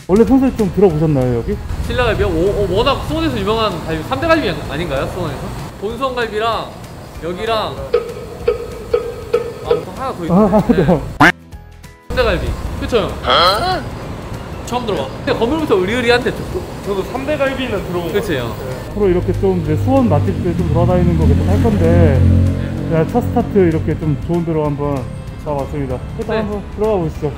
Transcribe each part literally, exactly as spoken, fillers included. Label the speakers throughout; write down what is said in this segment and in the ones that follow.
Speaker 1: 원래 평소에 좀 들어보셨나요 여기?
Speaker 2: 신라갈비요? 오, 오, 워낙 수원에서 유명한 갈비 삼 대 갈비 아닌가요? 수원에서? 본수원갈비랑 여기랑 아, 또 하나 더 있네.
Speaker 1: 아,
Speaker 2: 네.
Speaker 1: 네.
Speaker 2: 삼 대 갈비 그쵸 형? 어? 처음 들어봐. 근데 건물부터 의리의리한데
Speaker 3: 저도 삼 대 갈비는 들어본
Speaker 2: 그치 형?
Speaker 1: 앞으로 이렇게 좀 이제 수원 맛집들 좀 돌아다니는 거 계속 할 건데 제가 첫 스타트 이렇게 좀 좋은 데로 한번 잡아봤습니다. 일단
Speaker 2: 네.
Speaker 1: 한번 들어가 보시죠.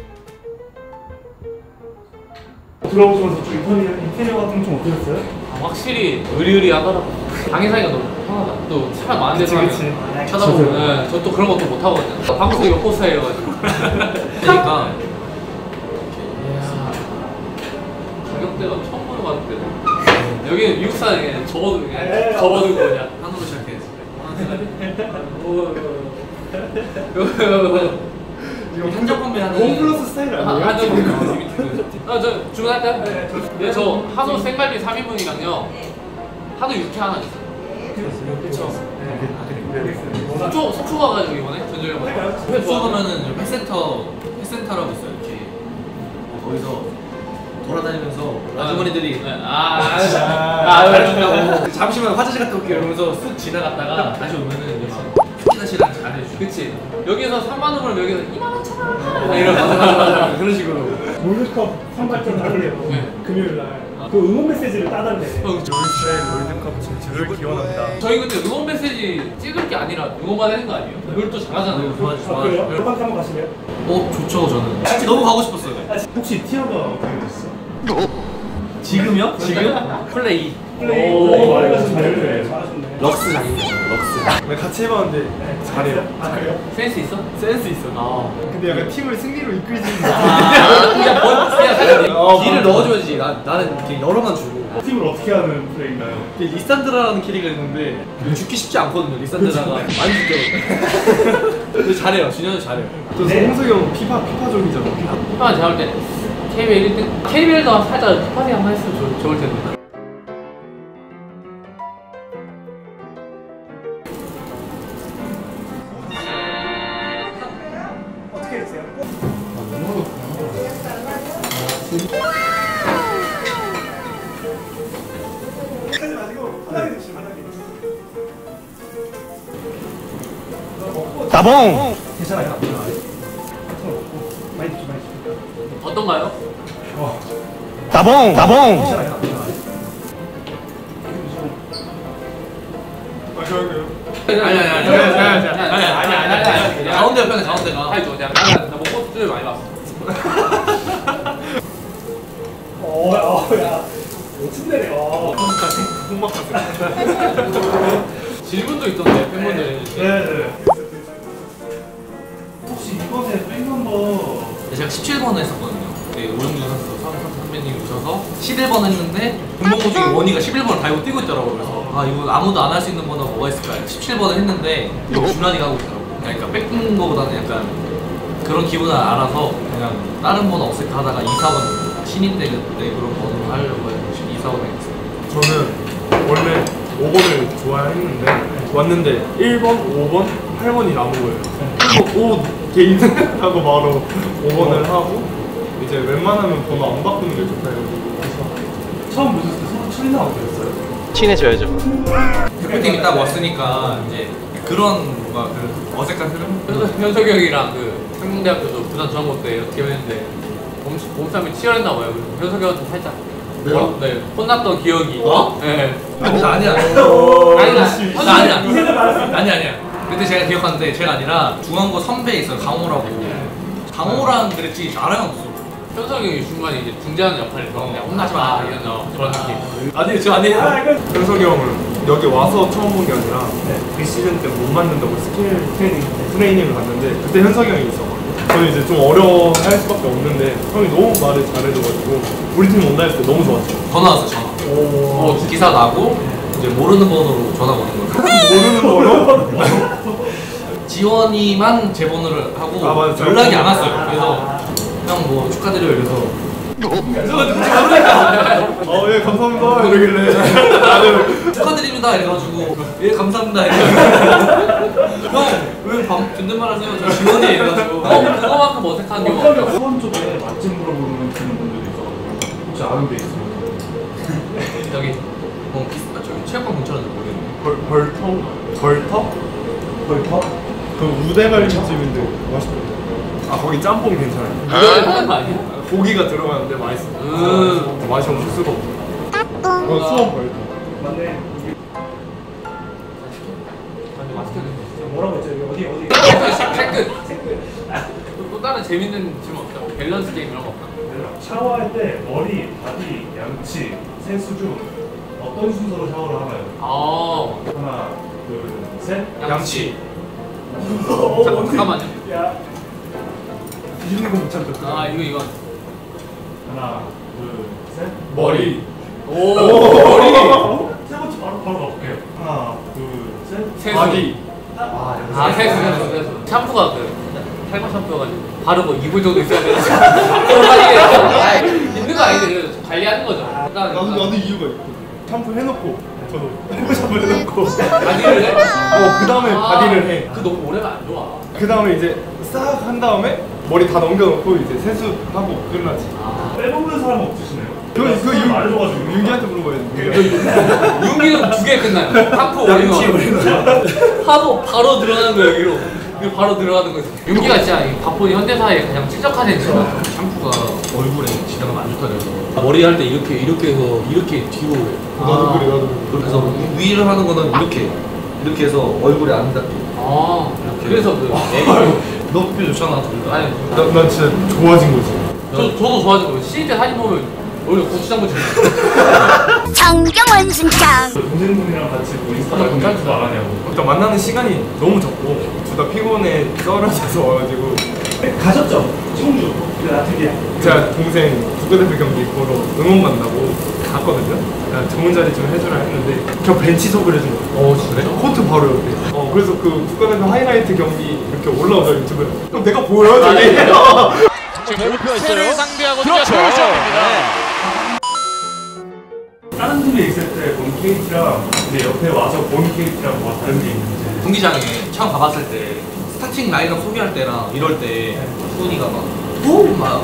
Speaker 1: 들어보시면서 좀 인테리어, 인테리어 같은 거 좀 어떠셨어요?
Speaker 2: 아, 확실히 의리의리하더라고. 방해사기가 너무 편하다. 또 차가 많은 데서 하면 쳐다보고 네, 저 또 그런 것도 못하거든요. 방송이 옆보 스타일이어가지고 그러니까 가격대가 처음 보는 것 같은데 여기는 미국산에 그냥 접어두고 그냥 접어두고 그냥 한우로 시작했어요.
Speaker 3: 이거 한정 판매하는 원 플러스 스타일 아니에요?
Speaker 2: 아, 저 주문할까요? 네, 저 한우 생갈비 삼 인분이랑요 한우 육회 하나 있어요. 그렇죠. 속초, 속초 가가지고 이번에 전주에 가서
Speaker 4: 속초 가면은 펫센터, 펫센터라고 있어요. 이렇게 거기서 돌아다니면서 아주머니들이
Speaker 2: 네. 아,
Speaker 4: 아, 잘해준다고 잠시만 화장실 갔다 올게요 이러면서 쑥 지나갔다가 다시 오면은 이제 막 스키다시랑 잘해주고.
Speaker 2: 그치. 여기서 삼만 원 그러면 여기서 이만 오천 원 이러면서
Speaker 4: 그런 식으로.
Speaker 3: 월드컵 선발전 하려고
Speaker 2: 네.
Speaker 3: 금요일 날 그 응원 메시지를 따달래.
Speaker 2: 어, 저-
Speaker 3: 이스라엘 월드컵 진출을 기원합니다.
Speaker 2: 저희 근데 응원 메시지 찍을 게 아니라 응원만 하는 거 아니에요? 그걸 또 잘하잖아요.
Speaker 4: 좋아하죠,
Speaker 3: 아,
Speaker 4: 좋아하죠.
Speaker 3: 그래요? 몇 번 한번 가실래요?
Speaker 4: 어, 좋죠, 저는. 진짜 너무 가고 싶었어요.
Speaker 3: 혹시 티어가 어떻게 되시죠?
Speaker 4: 지금요? 지금? 플레이.
Speaker 3: 플레이
Speaker 2: 오.
Speaker 3: 플레이 많이 가서 잘했네. 잘하셨네.
Speaker 4: 럭스 장이에요, 럭스.
Speaker 3: 네, 같이 해봤는데 잘해요. 아 그래요?
Speaker 2: 센스 있어?
Speaker 3: 센스 있어.
Speaker 2: 아.
Speaker 3: 근데 약간 팀을 승리로 이끌지는
Speaker 2: 아, 그냥 번, 그냥 살짝
Speaker 4: 어, 길을 넣어줘야지. 나, 나는 이렇게 여러만 주고.
Speaker 3: 팀을 어떻게 하는 플레이인가요?
Speaker 4: 이게 리산드라라는 캐릭터가 있는데 죽기 쉽지 않거든요. 리산드라가 많이 죽죠. 근데 잘해요. 준현이 잘해요.
Speaker 3: 또 성석이 형 피파 피파족이잖아. 피파.
Speaker 2: 형 제가 볼 때 케이비엘 일 등 케이비엘도 살짝 피파리 한번 했으면 좋, 좋을 텐데.
Speaker 3: 어떻게 했어요? 하지 마시고 편하게 드시면 편하게.
Speaker 1: 따봉!
Speaker 3: 괜찮아요. 많이 드시 많이 드시.
Speaker 2: 어떤가요?
Speaker 1: 따봉! 따봉!
Speaker 3: 괜찮아요. 마셔요.
Speaker 2: 아니 아니 아니 아니 아니 아니 아니 아니
Speaker 4: 가운데 옆에는 가운데가.
Speaker 2: 아니 저 내가 나 먹고 좀 많이 봤어.
Speaker 3: 어, 어, 야. 멋진 데네. 어.
Speaker 2: 질문도 있던데 팬분들.
Speaker 3: 네, 네. 혹시 이번에 백 넘버
Speaker 4: 제가 십칠 번을 했었거든요. 네, 오영규 선수 선배님이 오셔서 십일 번 했는데 김봉호 중에 원희가 십일 번을 달고 뛰고 있더라고요. 그래서 아 이거 아무도 안 할 수 있는 번호가 뭐가 있을까? 십칠 번을 했는데 준환이가 하고 있더라고요. 그러니까 뺏긴 거보다는 약간 그런 기분을 알아서 그냥 다른 번호 없을까 하다가 이사 번 신인 때 그때 그런 번호를 하려고 해서 이사 번 했어요.
Speaker 5: 저는 원래 오 번을 좋아했는데 왔는데 일 번, 오 번, 팔 번이 남은 거예요. 그래서 오 개인 하고 바로 오 번을 하고 이제 웬만하면 번호 안 바꾸는 게 좋다 해가지고
Speaker 3: 처음 보셨을 때 서로 첫인상 어떠셨어요?
Speaker 1: 친해져야죠.
Speaker 4: 대표팀이 딱 왔으니까 이제 그런 뭔가 그 어색한 흐름?
Speaker 2: 현석이 형이랑 그 상명대학교도 부산 중앙고때 어떻게 했는데 몸싸움이 치열했나 봐요. 현석이 형한테 살짝
Speaker 5: 내가?
Speaker 2: 네 혼났던 기억이.
Speaker 4: 어?
Speaker 2: 네.
Speaker 4: 아니 나 아니야.
Speaker 2: 아니 나
Speaker 4: 나 아니야.
Speaker 3: 이세대 말았어.
Speaker 4: 아니 아니야. 근데 제가 기억하는데 제가 아니라 중앙고 선배 있어요. 강호라고. 강호랑 그랬지 나랑 없어.
Speaker 2: 현석이 형이 중간에 이제 중재하는 역할에서 그냥 혼나지 마 이런 어, 그런 느낌.
Speaker 4: 아니 저 아니에요.
Speaker 3: 아, 이건
Speaker 5: 현석이 형을 여기 와서 처음 본 게 아니라 그 시즌 때 못 맞는다고 스킬 트레이닝, 트레이닝을 갔는데 그때 현석이 형이 있어가지고 저는 이제 좀 어려워할 수밖에 없는데 형이 너무 말을 잘해줘가지고 우리 팀 온다 했을 때 너무 좋았죠.
Speaker 4: 전화 왔어 전화. 어, 기사 나고 이제 모르는 번호로 전화 오는 거예요.
Speaker 5: 모르는 번호?
Speaker 4: 지원이만 제 번호를 하고
Speaker 5: 아, 맞아.
Speaker 4: 연락이 안 왔어요. 그래서 형 뭐 축하드려요. 그래서
Speaker 5: 어, 예, 감사합니다. 이러길래 나는
Speaker 4: 축하드립니다. 이래가지고 예 감사합니다. 형왜 밤 존댓말 하세요? 저 지원이에요. 이래가지고
Speaker 2: 어, 그거만큼 어색한 경우가 없죠.
Speaker 1: 수원 쪽에 맛집 물어보는 분들이 있어가지고
Speaker 5: 혹시 아는 데 있어요?
Speaker 4: 여기 어 비슷한 저기 체육관 근처라는데 모르겠네.
Speaker 5: 벌 벌터 벌터 벌터 그 우대갈비집인데 맛있거든요. 아 거기 짬뽕 괜찮아요.
Speaker 2: 이거를 하는 거 아니야?
Speaker 5: 고기가 들어가는데 맛있어.
Speaker 2: 음.
Speaker 5: 맛이 없을 수가 없어. 어, 수원 벌터.
Speaker 3: 맞네.
Speaker 2: 맛있게 드세요.
Speaker 3: 뭐라고 했죠? 여기 어디 어디?
Speaker 2: 채끝. 또 다른 재밌는 질문 없다. 밸런스 게임 이런 거 없나?
Speaker 6: 샤워할 때 머리, 바디, 양치, 세수 중 어떤 순서로 샤워를 하나요?
Speaker 2: 아,
Speaker 6: 하나, 둘, 셋.
Speaker 2: 양치.
Speaker 3: 어,
Speaker 2: 잠- 잠깐만요.
Speaker 3: 야.
Speaker 5: 뒤집는 거못 참죠.
Speaker 2: 아, 이거 이거.
Speaker 6: 하나, 둘, 셋.
Speaker 5: 머리.
Speaker 2: 오,
Speaker 6: 머리. 세 번째 바로 바로 가볼게요. 하나, 둘, 셋.
Speaker 2: 세수.
Speaker 5: 바디.
Speaker 2: 아, 세수, 세수, 세수. 샴푸가 그 탈모 샴푸여가지고 바르고 이 분 정도 있어야 되는 있는 거 아닌데 그래도 관리하는 거죠. 일단
Speaker 5: 나도 나도 이유가 있고. 샴푸 해놓고 저도 샴푸 해놓고.
Speaker 2: 바디를 해?
Speaker 5: 어, 그 다음에
Speaker 2: 아,
Speaker 5: 바디를 해.
Speaker 2: 그 너무 오래가 안 좋아.
Speaker 5: 그 다음에 이제 싹 한 다음에 머리 다 넘겨놓고 이제 세수하고 끝나지.
Speaker 6: 빼먹는 사람 없으시네요?
Speaker 5: 그, 그 윤,
Speaker 6: 말해줘가지고.
Speaker 5: 윤기한테 물어봐야지.
Speaker 2: 윤기는 두 개 끝나요. 샴푸 올리면 하도 바로 들어가는 거 여기로. 이거 바로 들어가는 거지. 윤기가 진짜 이 바쁜 현대사에 가장 최적화된 질문.
Speaker 4: 샴푸가 얼굴에 지장은 안 좋다 그래서 머리 할 때 이렇게 이렇게 해서 이렇게 뒤로
Speaker 5: 나도 그래, 나도 그래.
Speaker 4: 그렇게 해서 위를 하는 거는 이렇게 이렇게 해서 얼굴에 안 닿게
Speaker 2: 아,
Speaker 4: 이렇게.
Speaker 2: 그래서 그
Speaker 4: 너 표 좋잖아 둘 다.
Speaker 2: 아니
Speaker 5: 나, 나 진짜 좋아진 거지.
Speaker 2: 저, 저도 좋아하는 거예요. 시일 때 사진 보면 원래 고추장 무침.
Speaker 7: 정경원 신장
Speaker 6: 동생분이랑 같이 뭐 인스타그램 괜찮지도 않았냐고.
Speaker 5: 일단 만나는 시간이 너무 적고 둘 다 피곤해 떨어져서 와가지고
Speaker 3: 가셨죠? 청주. 그 나트리아.
Speaker 5: 제가 동생 국가대표 경기 보러 응원 간다고 갔거든요. 야, 좋은 자리 좀 해주라 했는데 저 벤치석을 해준 거예요.
Speaker 2: 어, 그래?
Speaker 5: 코트 바로 옆에. 어 그래서 그 국가대표 하이라이트 경기 이렇게 올라오자 유튜브에. 그럼 내가 보여 저기.
Speaker 8: 지금 목표 있어요. 상대하고 그렇죠. 시작합니다.
Speaker 6: 다른 팀에 있을 때 본 케이트랑 이제 옆에 와서 본 케이트랑 뭐 다른 게 있는지.
Speaker 4: 경기장에 처음 가봤을 때 스타팅 라인업 소개할 때랑 이럴 때 수훈이가 막후막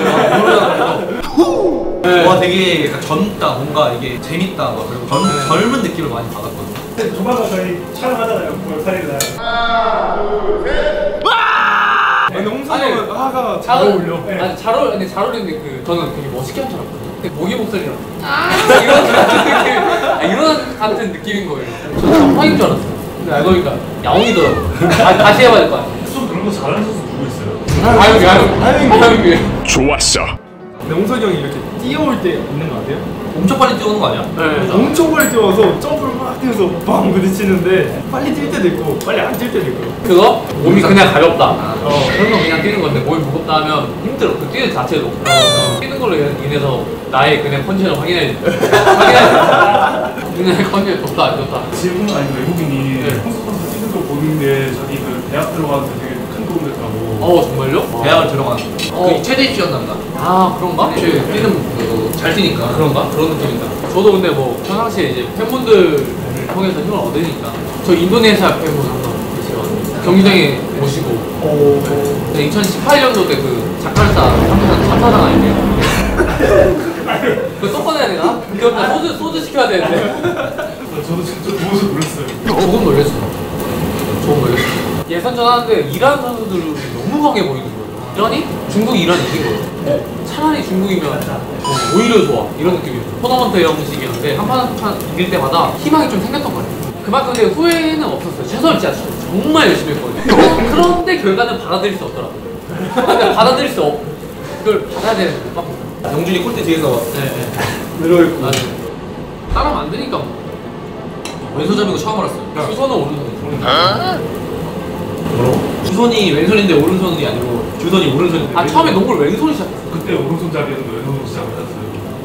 Speaker 4: 와 되게 약간 젊다 뭔가 이게 재밌다 막 그리고 젊, 젊은 느낌을 많이 받았거든요.
Speaker 3: 조만간 저희 촬영하잖아요. 구월 팔일 날.
Speaker 5: 근데 홍석이
Speaker 2: 아니,
Speaker 5: 형은 하가
Speaker 2: 잘
Speaker 5: 잘 어울려.
Speaker 2: 아니 잘 어울, 근데 잘 어울리는데 그 저는 되게 멋있게 한 줄 알았거든요. 근데 모기 목소리랑 아 이런 같은 느낌, 아, 이런 같은 느낌인 거예요. 저 정파인 줄 알았어요. 근데 알고 보니까 야옹이더라고. 아, 다시 해봐야 될 것 같아.
Speaker 6: 좀 그런 거 잘하는 선수 누구 있어요?
Speaker 2: 아유, 아유, 아유, 아유.
Speaker 5: 근데 홍석이 형이 이렇게 뛰어올 때 있는 거 같아요?
Speaker 4: 엄청 빨리 뛰어오는 거 아니야?
Speaker 2: 네.
Speaker 5: 엄청 빨리 뛰어서 점프를 막 뛰어서 빵 부딪히는데 빨리 뛸 때도 있고 빨리 안 뛸 때도 있고.
Speaker 2: 그거 몸이 그냥 가볍다.
Speaker 4: 아.
Speaker 2: 어, 그런 거 그냥 뛰는 건데 몸이 무겁다 하면 힘들어. 그 뛰는 자체도. 어. 뛰는 걸로 인해서 나의 그냥 컨디션을 확인해. 확인해. 그냥 컨디션 좋다 안 좋다.
Speaker 6: 질문 아니면 외국인이
Speaker 2: 네.
Speaker 6: 홍석 선수 뛰는 거 보는 게 자기 그 대학 들어가는데 되게 큰 도움 됐다고.
Speaker 2: 어 정말요?
Speaker 4: 대학을 들어가는 거.
Speaker 2: 어.
Speaker 4: 그 최대 입시였단다.
Speaker 2: 아 그런가?
Speaker 4: 최 뛰는 거 잘 뛰니까.
Speaker 2: 그런가? 그런 느낌이다. 저도 근데 뭐 평상시에 이제 팬분들 통해서 힘을 얻으니까 저 인도네시아 팬분 한번 계시거든요. 경기장에 오시고.
Speaker 5: 오.
Speaker 2: 이천십팔 년도 때 그 자카르타 삼 사장 아니에요? 그거 또 꺼내야 되나? 기억나 소주 소주 시켜야 되는데.
Speaker 6: 저도 진짜 누워서 놀랐어요.
Speaker 2: 조금 놀랬어. 조금 놀랬어. 예선전 하는데 이란 선수들이 너무 강해 보이는 거예요. 이란이? 중국이 이란 이긴 거예요. 차라리 중국이면 어, 오히려 좋아. 이런 느낌이었어요. 토너먼트 형식이었는데 한 판 한 판 이길 때마다 희망이 좀 생겼던 것 같아요. 그만큼 근데 후회는 없었어요. 최선을 진짜 정말 열심히 했거든요. 그런데 결과는 받아들일 수 없더라고요. 근데 받아들일 수 없. 그걸 받아야 되는데 못 받고.
Speaker 4: 영준이 꼴대 뒤에서
Speaker 2: 네, 네.
Speaker 5: 내려있고.
Speaker 2: 맞아요. 따라하면 안 되니까 뭐.
Speaker 4: 왼손잡인 거 처음 알았어요.
Speaker 2: 주선은 오른손이죠.
Speaker 4: 뭐라고? 주선이 왼손인데 오른손이 아니고 주선이 오른손인데
Speaker 2: 아 처음에 농구를 왼손이 시작했어.
Speaker 6: 그때 오른손잡이였는데 왼손으로 시작하셨어요.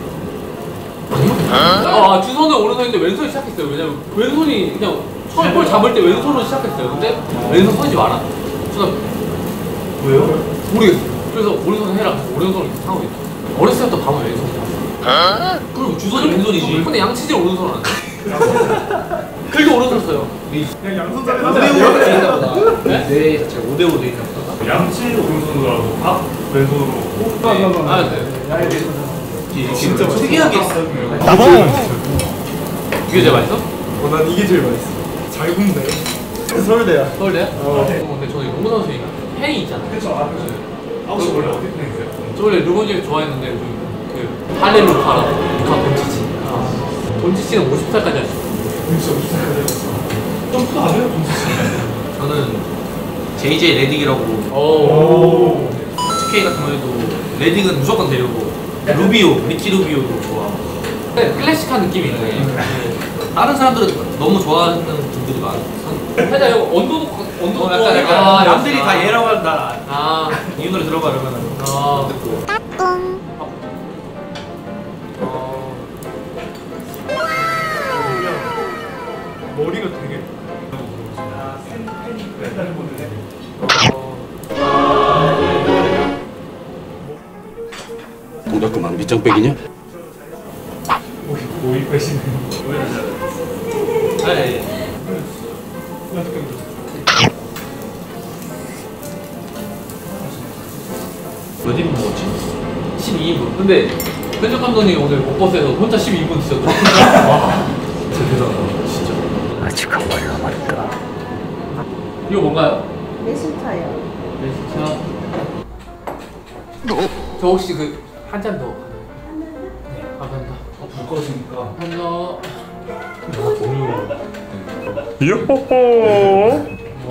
Speaker 2: 아 주선은 오른손인데 왼손이 시작했어요. 왜냐면 왼손이 그냥 처음 볼 잡을 때 왼손으로 시작했어요. 근데 왼손 서지 마라. 주선
Speaker 6: 왜요?
Speaker 2: 모르겠어요. 그래서 오른손 해라. 오른손을 계속 하고 있어. 어렸을 때부터 밤에 왼손.
Speaker 4: 그럼 주선이 왼손이지.
Speaker 2: 근데 양치질 오른손 안 해. 글도 오른손 써요.
Speaker 5: 그냥 양손잡이
Speaker 4: 오 대 오로 돼 있나 보다. 뇌 자체가 오 대 오로 돼 있나 보다.
Speaker 6: 양치 오른손으로 하고 밥 왼손으로 먹고.
Speaker 2: 아 네.
Speaker 3: 야에 대해서
Speaker 5: 진짜 맛있어.
Speaker 4: 특이하게
Speaker 2: 이게 제일 맛있어?
Speaker 5: 어, 난 이게 제일 맛있어. 잘 굽네. 서울대야.
Speaker 2: 서울대야?
Speaker 5: 어.
Speaker 2: 근데 저는 농구 선수니까 팬이 있잖아요.
Speaker 6: 그쵸, 아, 그쵸. 아홉 시 원래 어디 팬이세요?
Speaker 2: 저 원래 르몬즈 좋아했는데 요즘 그 할렐루 파라 루카 돈치치. 돈치치는 오십 살까지 할 수 있어.
Speaker 6: 진짜 오십 살까지 했어. 점프도 안 해요, 진짜.
Speaker 4: 저는 제이제이 레딕이라고
Speaker 2: 오.
Speaker 4: 투케이 같은 경우에도 레딕은 무조건 데려오고 루비오, 리키 루비오도 좋아.
Speaker 2: 네, 클래식한 느낌이 있네.
Speaker 4: 다른 사람들은 너무 좋아하는 분들이 많아.
Speaker 2: 살짝 이거 언더도 언더
Speaker 4: 어, 약간, 약간
Speaker 2: 아,
Speaker 4: 남들이
Speaker 2: 역시.
Speaker 4: 다 얘라고 한다.
Speaker 2: 아.
Speaker 4: 이 노래 들어봐 이러면은
Speaker 2: 아.
Speaker 4: 듣고.
Speaker 5: 머리가 되게.
Speaker 6: 아, 팬, 팬이 옛날에 보는데.
Speaker 7: 동작그만 밑장빼기냐?
Speaker 6: 오이 빼시네.
Speaker 4: 아, 예. 몇 인분 먹었지?
Speaker 2: 십이 인분. 근데 편집 감독님 오늘 못버스에서 혼자 십이 인분 드셨더라고요.
Speaker 4: 와, 진짜 대단하다, 진짜.
Speaker 9: 아직 한 번 남았다.
Speaker 2: 이거 뭔가요?
Speaker 10: 매실차요.
Speaker 2: 매실차. 저 혹시 그 한 잔 더 가나요? 네, 감사합니다.
Speaker 6: 어, 불 꺼지니까.
Speaker 2: 감사합니다.
Speaker 1: 요호호.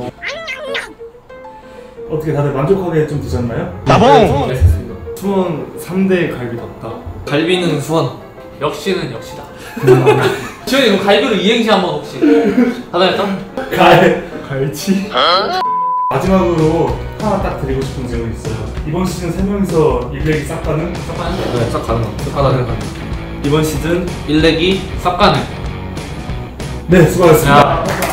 Speaker 1: 어떻게 다들 만족하게 좀 드셨나요?
Speaker 5: 나봉! 수원 삼 대 갈비 덮다.
Speaker 4: 갈비는 수원.
Speaker 2: 역시는 역시다. 지현이 그럼 갈비로 이행시 한번 혹시 가능할까?
Speaker 1: 갈.
Speaker 5: 갈치?
Speaker 1: 마지막으로 하나 딱 드리고 싶은 질문이 있어요. 이번 시즌 세 명이서 일렉이 싹 가는?
Speaker 2: 싹 가는?
Speaker 4: 네, 싹 가는 거. 싹 가는 거.
Speaker 5: 이번 시즌
Speaker 4: 일렉이
Speaker 2: 싹 가는.
Speaker 1: 네, 수고하셨습니다.
Speaker 2: 야.